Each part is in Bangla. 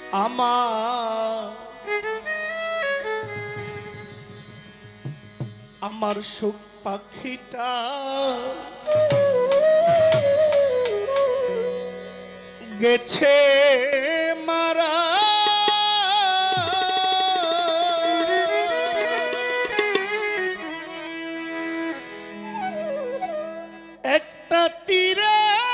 আমার সুখ পাখিটা গেছে মারা একটা তীরে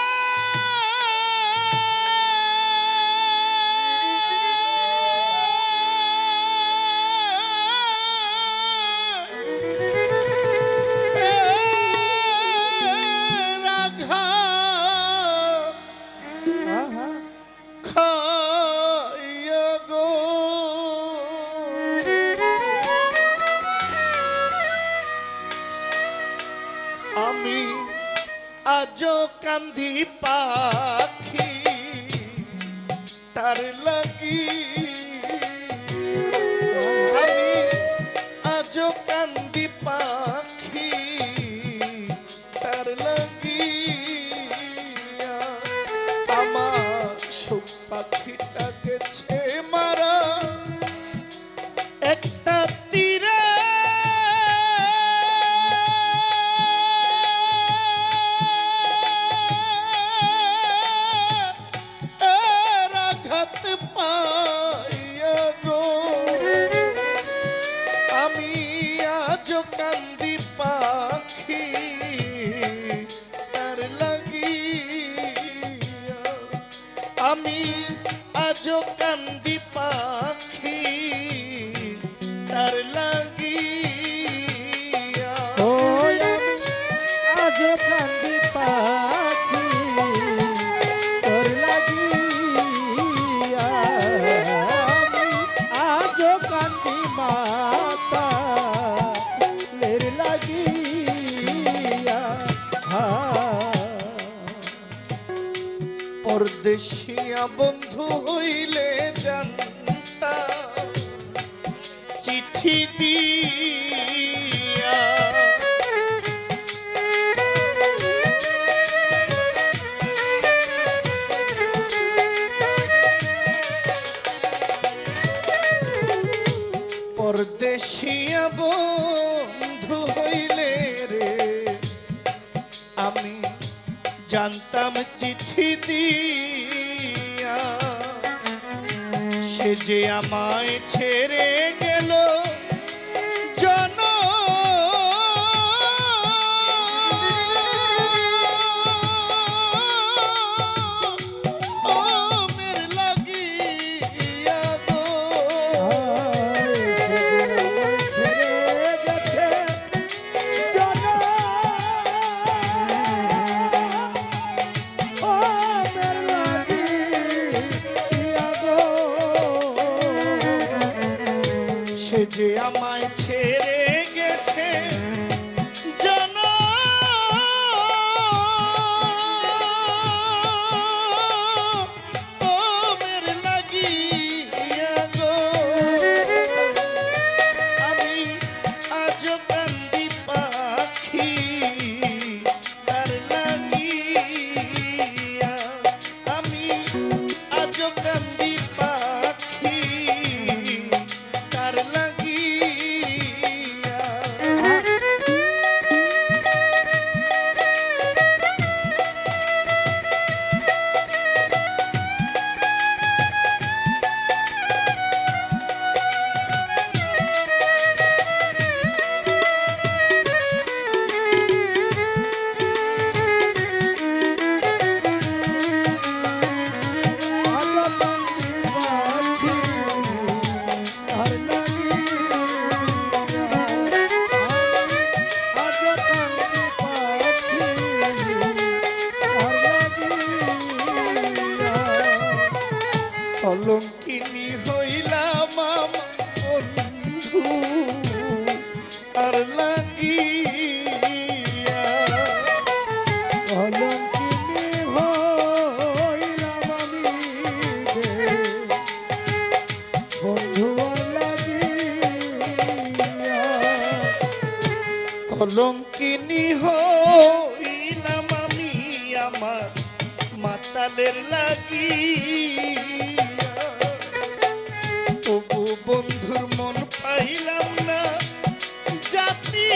আমি আজো কান্দি পাখি তার লাগি আমি আজো কান্দি পাখি তার লাগি আমার সুখ পাখিটা গেছে মারা একটা তীরে আমি আজো কান্দি পাখি তার লাগিয়া ও আমি আজো কান্দি পাখি তোর লাগিয়া আমি আজো কান্দি মাতা লের লাগিয়া পরদেশিয়া বন্ধু হইলে জানতা চিঠি দিয়া পরদেশিয়া বন্ধু হইলে রে আমি জানতাম চিঠি দিয়া সে যে আমায় ছেড়ে গেল জন মের লাগিয়া গো ছেড়ে গেছে জন সে যে আমায় ছেড়ে গেছে জন মের লাগিয়া গো আমি আজো কান্দি পাখি তার লাগিয়া আমি আজো কান্দি পাখি তার লাগিয়া কলঙ্কিনী হইলাম বন্ধু আর লাগিয়া কলঙ্কিনী হইলাম আমি বন্ধু লাগিয়া কলঙ্কিনী হইলাম আমি আমার মাতালের লাগিয়া বন্ধুর মন পাইলাম না জাতি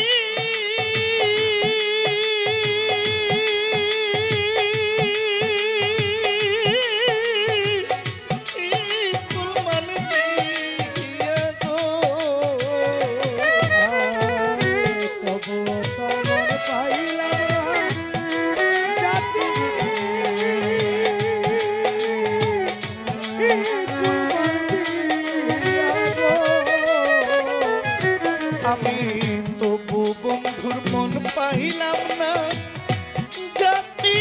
আমি তবু বন্ধুর মন পাইলাম না জাতি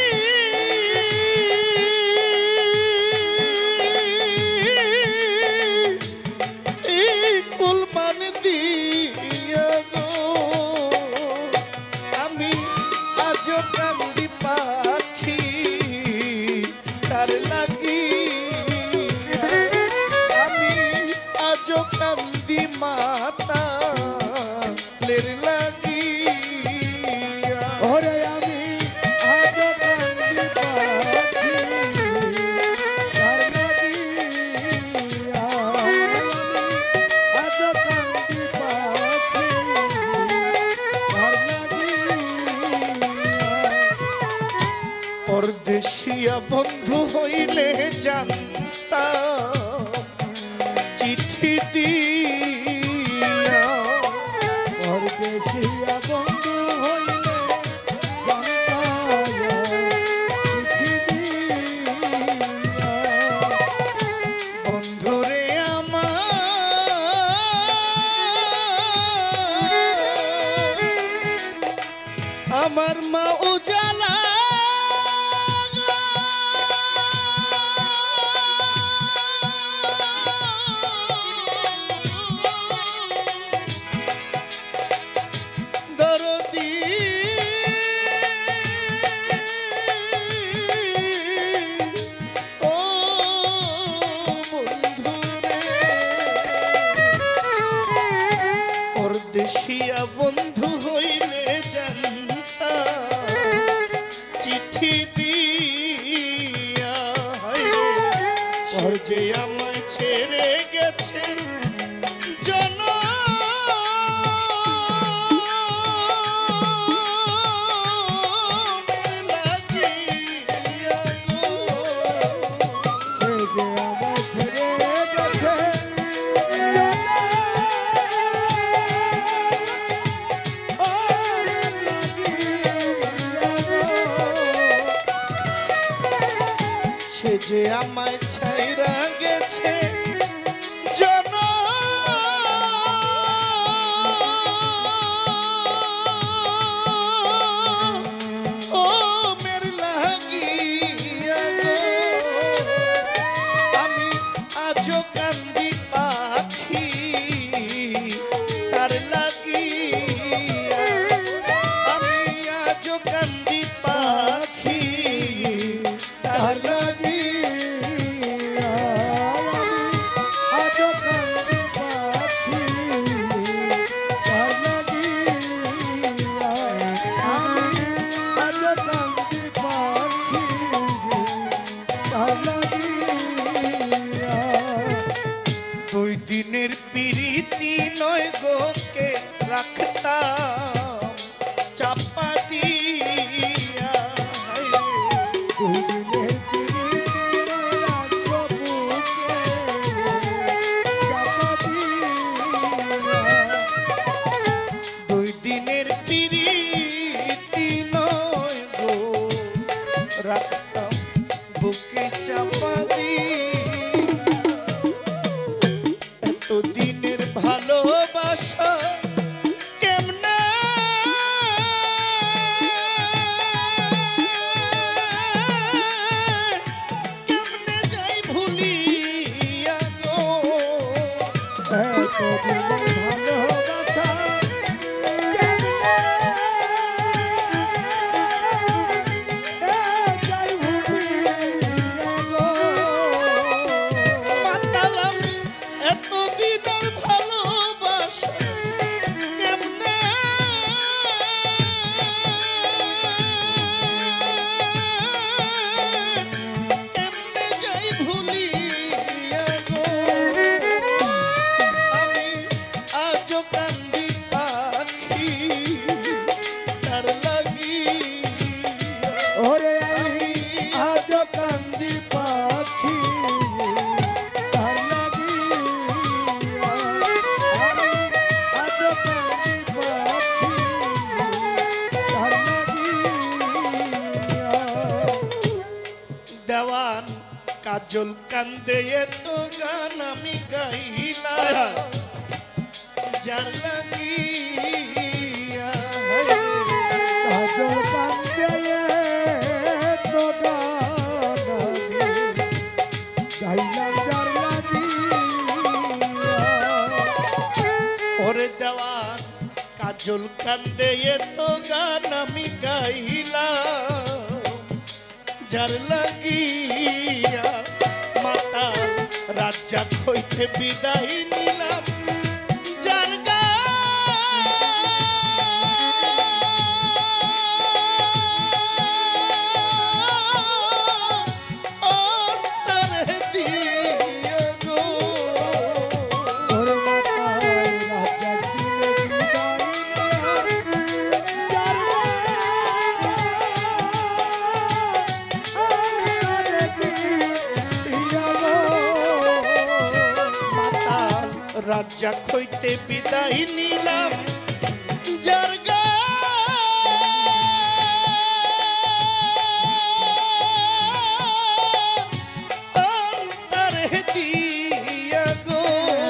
কুল মান দিয়া গো আমি আজ কান্দি পাখি তার লাগি আমি আজ কান্দি মাতা লের লাগিয়া ওরে আমি আজ কান্দি পাখি তার লাগিয়া আজ কান্দি পাখি তার লাগিয়া পরদেশিয়া বন্ধু হইলে জানতাম চিঠি দিয়া পরদেশিয়া বন্ধু হইলে জানতাম চিঠি দিয়া বন্ধুরে আমার মা উজালা দরদি ও বন্ধুরে পরদেশিয়া বন্ধু হইলে জানতাম চিঠি দিয়া যে আমায় ছেড়ে গেছে জন সে যে আমার ছেড়ে গেছে সে যে আমায় ছাইরা গেছে জন ও মের লাগিয়া গো আমি আজও কান্দি পাখি তার লাগিয়া আমি আজও কান্দি পাখি তার লাগিয়া আজ কান্দি পাখি তার লাগিয়া আমি আজ কান্দি পাখি তার লাগিয়া দুই দিনের পিরিতি নয় গোকে রাখতাম চাপা দিয়া দুদিনের পিরিতি রাখবো বুকে চাপা দিয়া দুই দিনের পিরিতি নয় গো রাখতাম বুকে চাপা দিয়া এতদিনের ভালোবাসা কেমনে কেমনে যাই ভুলিয়া গো এতদিনের ভালোবাসা যাই ভুলিয়া গো দেওয়ান কাজল কান্দে এত গান আমি গাইলাম যার লাগিয়া কাজল কান্দে তো গান গাইলাম যার লাগিয়া। ওরে দেওয়ান কাজল কান্দে এত গান আমি গাইলাম যার লাগিয়া মাতাল রাজ্জাক হইতে বিদায় নিলাম যার অন্তরে দিয়া গো ওরে মাতায় রাজা দিয়ে বিদায় যার মাতাল রাজ্জাক হইতে বিদায় নিলাম যার অন্তরে দিয়া গো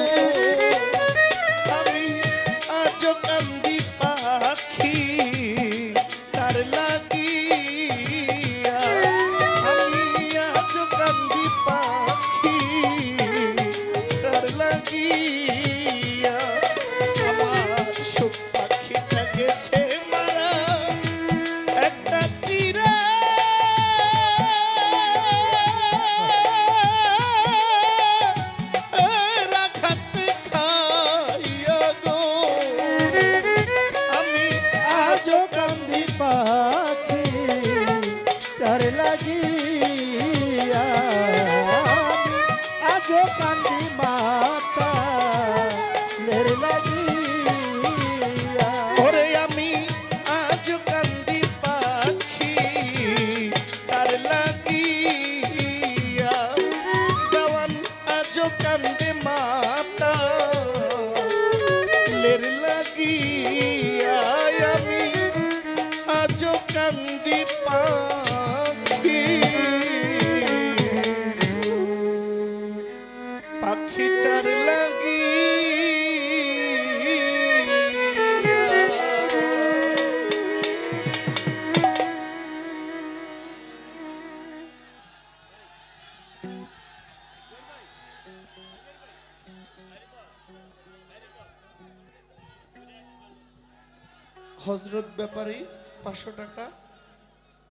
আমি আজ কান্দি পাখি তার লাগিয়া আমি আজ কান্দি পাখি তার লাগিয়া আমার সুখ পাখিটা গেছে মারা একটা তীরে রাখাত খাইয়া গো আমি আজো কান্দি পাখি তার লাগিয়া আজো কান্দি মাতা লের লাগিয়া। ওরে আমি আজ কান্দি পাখি তার লাগিয়া জওয়ান আজ কান্দে মাতা লের লাগিয়া আমি আজ কান্দি পাখি পাখিটার হযরত ব্যাপারী 500 টাকা